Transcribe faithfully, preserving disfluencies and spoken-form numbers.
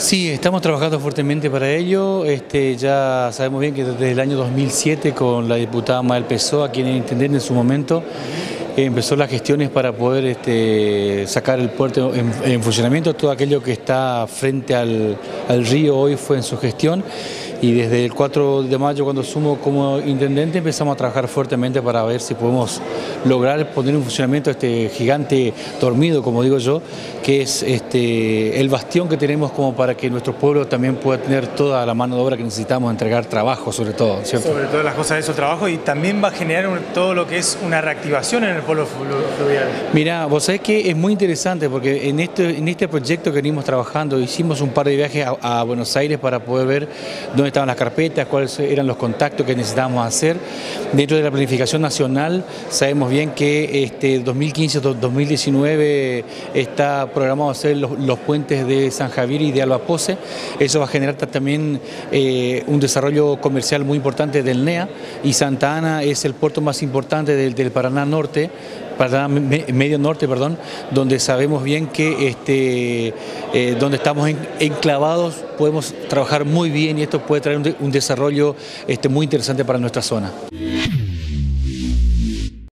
Sí, estamos trabajando fuertemente para ello. Este, ya sabemos bien que desde el año dos mil siete con la diputada Mael Pessoa, quien era intendente en su momento, eh, empezó las gestiones para poder este, sacar el puerto en, en funcionamiento. Todo aquello que está frente al, al río hoy fue en su gestión. Y desde el cuatro de mayo, cuando asumo como intendente, empezamos a trabajar fuertemente para ver si podemos lograr poner en funcionamiento este gigante dormido, como digo yo, que es este, el bastión que tenemos como para que nuestro pueblo también pueda tener toda la mano de obra que necesitamos, entregar trabajo sobre todo, ¿cierto? Sobre todas las cosas de esos trabajos, y también va a generar un, todo lo que es una reactivación en el polo fluvial. Mirá, vos sabés que es muy interesante porque en este, en este proyecto que venimos trabajando hicimos un par de viajes a, a Buenos Aires para poder ver dónde estaban las carpetas, cuáles eran los contactos que necesitábamos hacer. Dentro de la planificación nacional sabemos bien que este dos mil quince dos mil diecinueve está programado hacer los, los puentes de San Javier y de Alba Posse. Eso va a generar también eh, un desarrollo comercial muy importante del N E A, y Santa Ana es el puerto más importante del, del Paraná Norte, Paraná Medio Norte, perdón, donde sabemos bien que este, eh, donde estamos en, enclavados podemos trabajar muy bien y esto puede traer un, de, un desarrollo este, muy interesante para nuestra zona.